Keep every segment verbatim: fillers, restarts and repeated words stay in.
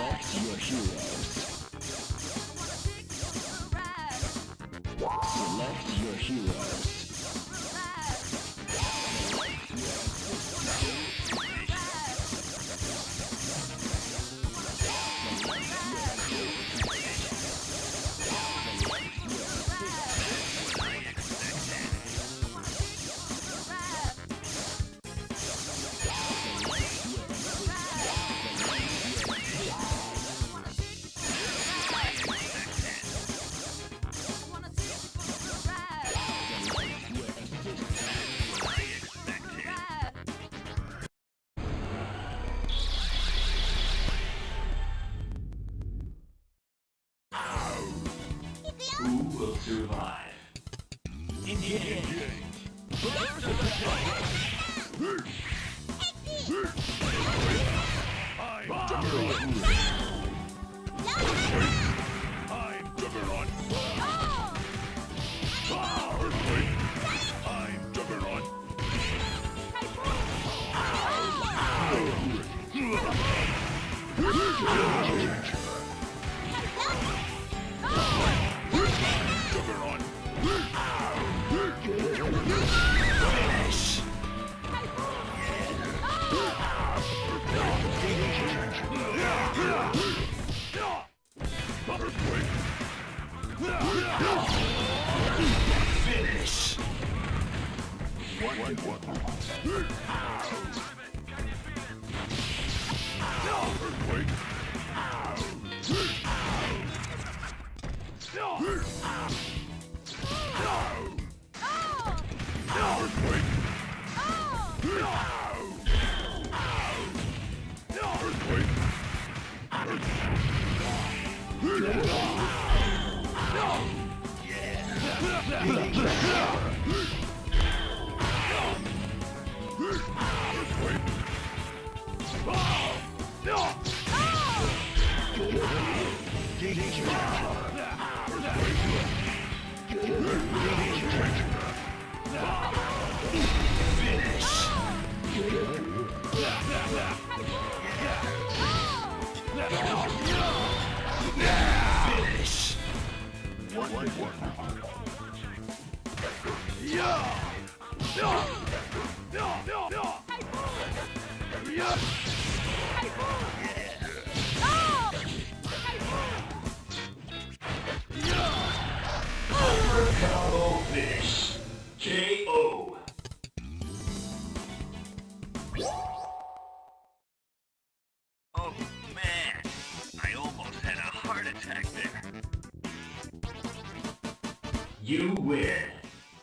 Select your heroes. Select your heroes. Who will survive? Engage! I'm Juggernaut! I'm Juggernaut! Earthquake! I'm Juggernaut! Juggernaut! Finish! Earthquake! Finish! One, one, one. Earthquake! Earthquake! Finish! One, one, one. Yeah! Yeah! Yeah! Yeah! Yeah! Combo finish. K O. Oh man, I almost had a heart attack there. You win.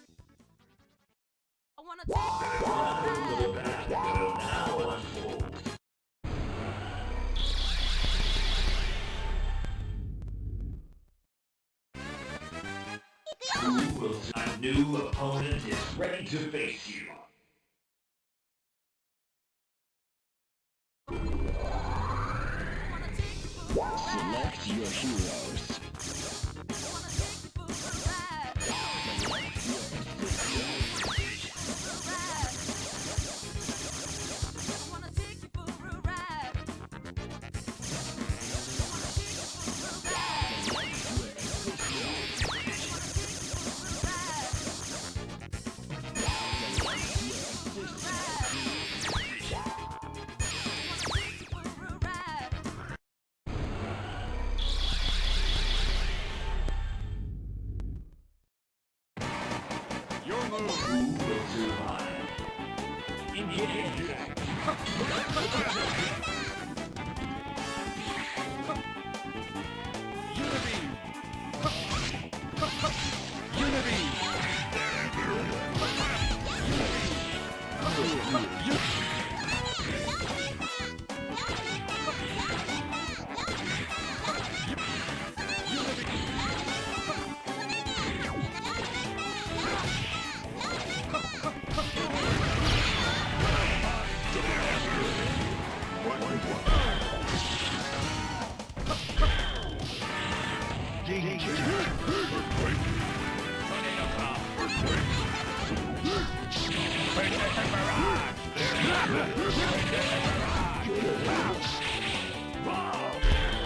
I wanna take The battle will now unfold. Who will a new opponent is ready to face you. Select your heroes. Who will survive? Engage! Unity! Unity! Wow!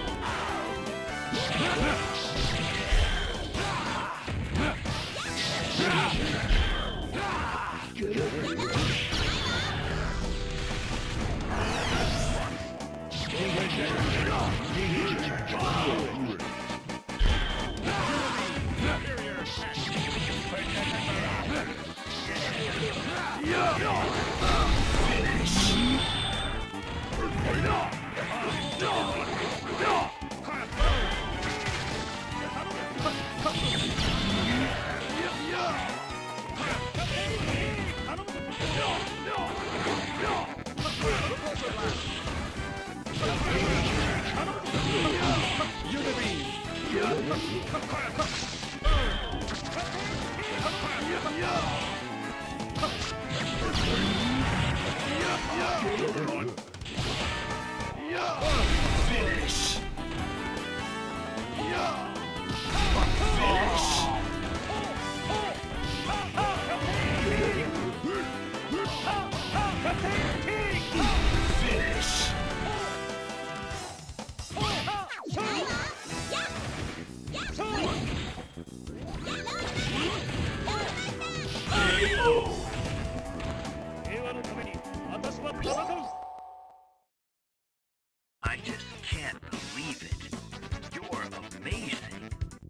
I just can't believe it. You're amazing.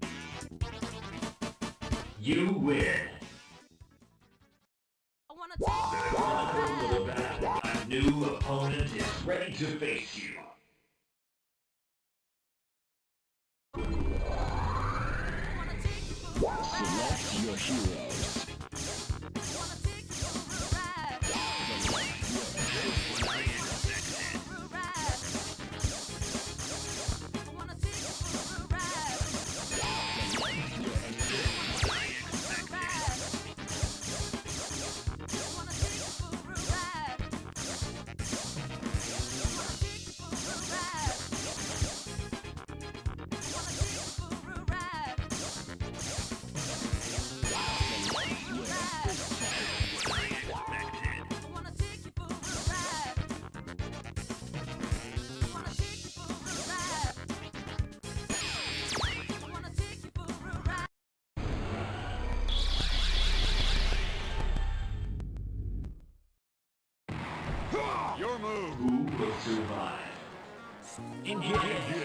You win. I wanna take A new opponent is ready to face you. Select your heroes. Your move. Who will survive? Engage!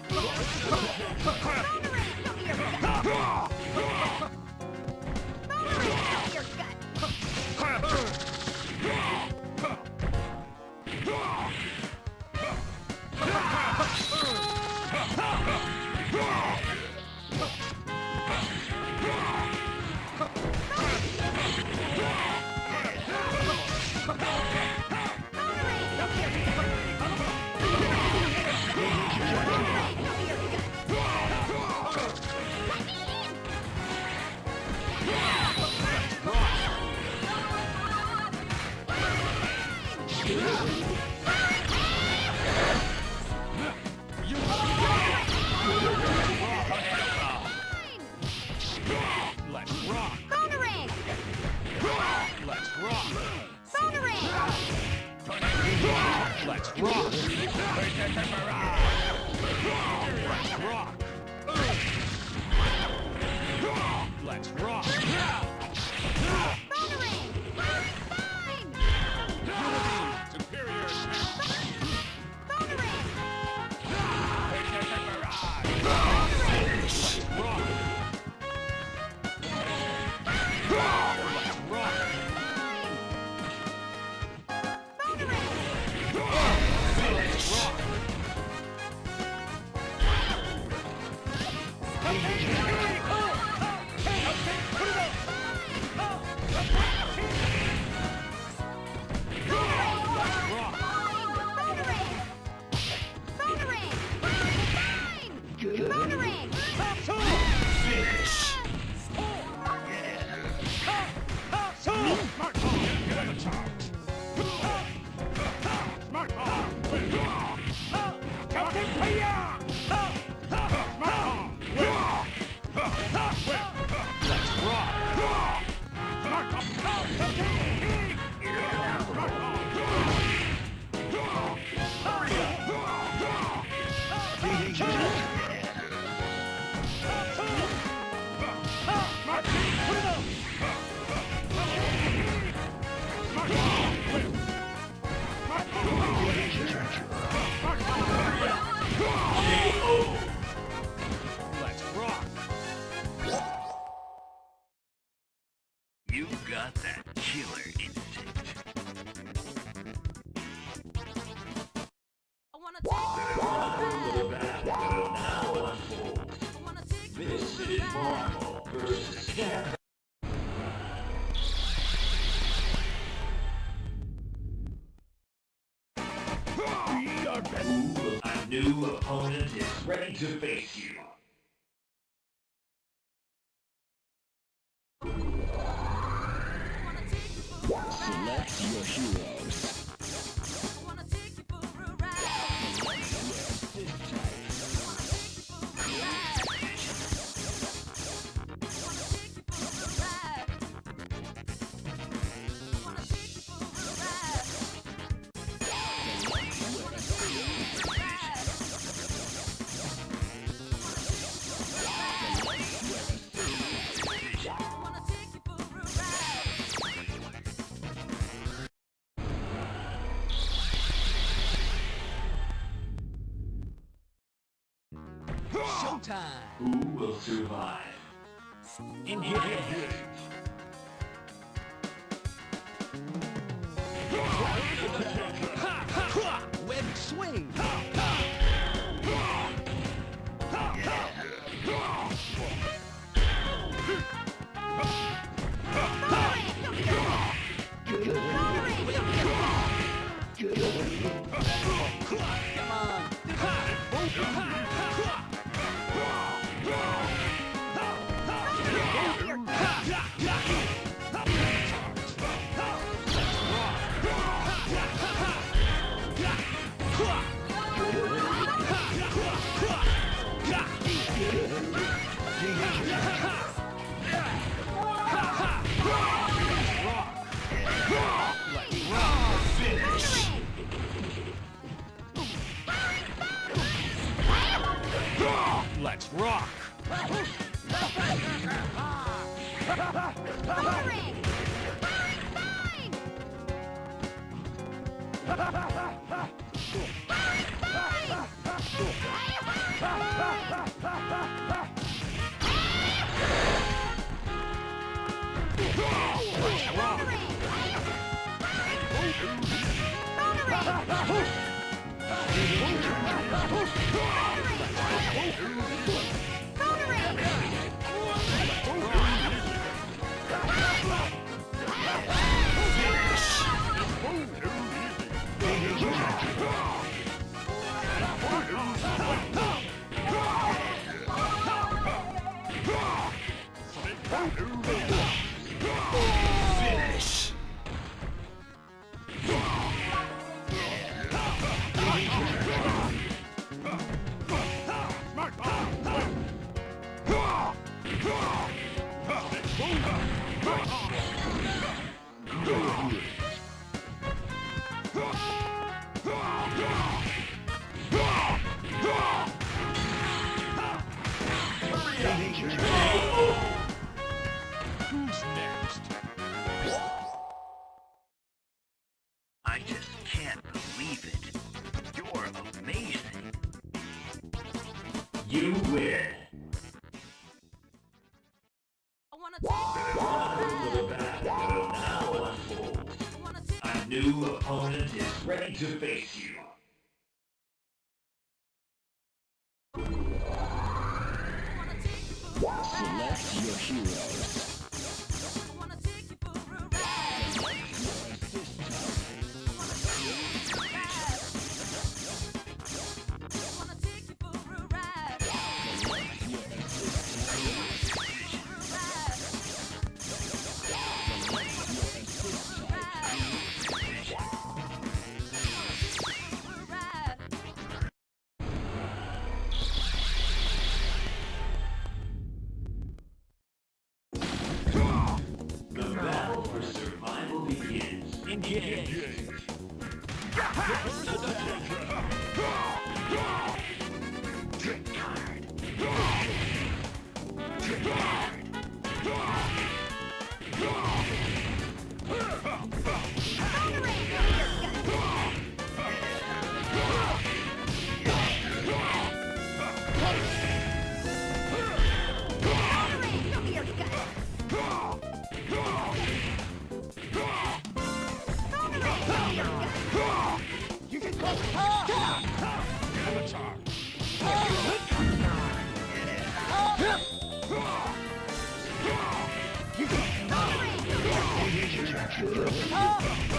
Let's rock. Bonering! Let's rock. Bonering! Let's rock. Let's rock. Let's rock. Bonering! Fine! Superior. Bonering! Let's rock. Let's rock. Let's rock. Bonering! Smart ball. Get on the top. Smart ball. Captain Paya. Smart ball. Let's rock. Smart ball. Smart ball. wanna take you for a ride. Battle now unfolds. I wanna take you This for a is ride. Marvel versus Capcom. Ooh, a new opponent is ready to face you. I wanna take you for a ride. Select your heroes. I wanna take you for a ride. I wanna take you for a ride. I wanna take you for a ride. I wanna take you for a ride. I wanna take you for a ride. Showtime! Who will survive? Engage! Web swing! Come on! Let's rock! Firing! Firing fine! Finish! Who's next? I just can't believe it. You're amazing. You win. I wanna take you for a ride. Battle now unfolds. I wanna take A new opponent is ready to face you. I wanna take you for a ride. Select your heroes. I wanna take you for a ride. I wanna take you for a ride. I wanna take you for a ride. The battle for survival begins. Engage! Firing! Oh!